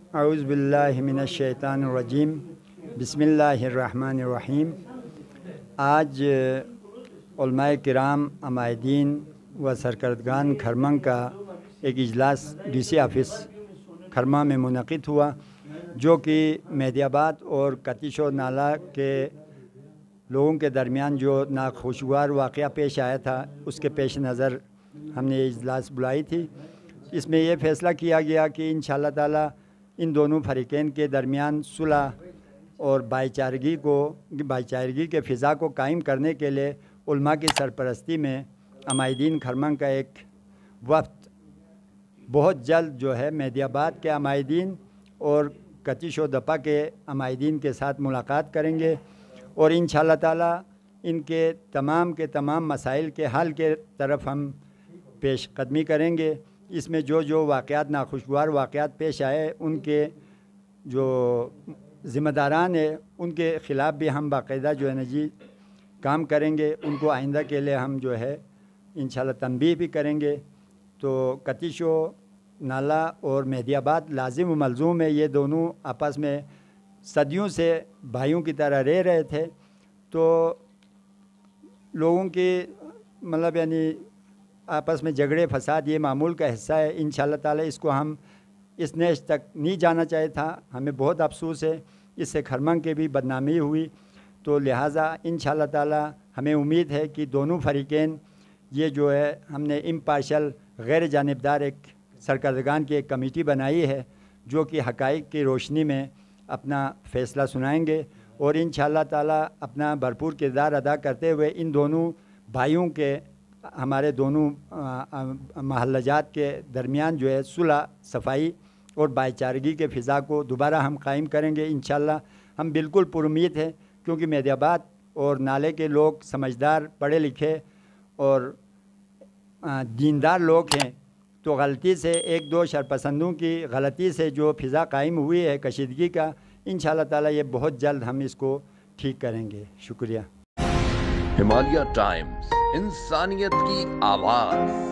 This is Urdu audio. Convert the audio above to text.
اعوذ باللہ من الشیطان الرجیم بسم اللہ الرحمن الرحیم۔ آج علماء کرام، عمائدین و سرکردگان کھرمنگ کا ایک اجلاس ڈی سی آفس کھرمہ میں منعقد ہوا، جو کہ مہدی آباد اور کتیش و نالہ کے لوگوں کے درمیان جو ناخوشگوار واقعہ پیش آیا تھا، اس کے پیش نظر ہم نے یہ اجلاس بلائی تھی۔ اس میں یہ فیصلہ کیا گیا کہ انشاءاللہ تعالی ان دونوں فریقین کے درمیان صلح اور بھائی چارگی کے فضا کو قائم کرنے کے لیے علماء کی سرپرستی میں عمائدین کھرمنگ کا ایک وفد بہت جلد جو ہے مہدی آباد کے عمائدین اور کتیش و دپا کے عمائدین کے ساتھ ملاقات کریں گے، اور انشاءاللہ تعالی ان کے تمام مسائل کے حل کے طرف ہم پیش قدمی کریں گے۔ اس میں جو واقعات ناخوشگوار واقعات پیش آئے، ان کے جو ذمہ داران ہیں ان کے خلاف بھی ہم باقاعدہ جو ہے نا جی کام کریں گے، ان کو آئندہ کے لیے ہم جو ہے انشاءاللہ تنبیہ بھی کریں گے۔ تو کتیش و نالہ اور مہدی آباد لازم و ملزوم ہے، یہ دونوں آپس میں صدیوں سے بھائیوں کی طرح رہ رہے تھے، تو لوگوں کی یعنی آپس میں جھگڑے فساد یہ معمول کا حصہ ہے۔ انشاءاللہ تعالی اس کو ہم اس نیش تک نہیں جانا چاہے تھا، ہمیں بہت افسوس ہے، اس سے کھرمنگ کی بھی بدنامی ہوئی، تو لہٰذا انشاءاللہ تعالی ہمیں امید ہے کہ دونوں فریقین یہ جو ہے ہم نے امپارشل غیر جانبدار ایک سرکردگان کی ایک کمیٹی بنائی ہے، جو کہ حقائق کی روشنی میں اپنا فیصلہ سنائیں گے، اور انشاءاللہ تعالی اپنا بھرپور کردار ادا کرتے ہوئے ان دونوں بھائیوں کے ہمارے دونوں محلہ جات کے درمیان جو ہے صلح، صفائی اور بھائی چارگی کے فضا کو دوبارہ ہم قائم کریں گے انشاءاللہ۔ ہم بالکل پر امید ہیں، کیونکہ مہدی آباد اور نالے کے لوگ سمجھدار، پڑھے لکھے اور دیندار لوگ ہیں، تو غلطی سے ایک دو شرپسندوں کی غلطی سے جو فضا قائم ہوئی ہے کشیدگی کا، انشاءاللہ تعالی یہ بہت جلد ہم اس کو ٹھیک کریں گے۔ شکریہ۔ ہمالیہ ٹائمز، انسانیت کی آواز۔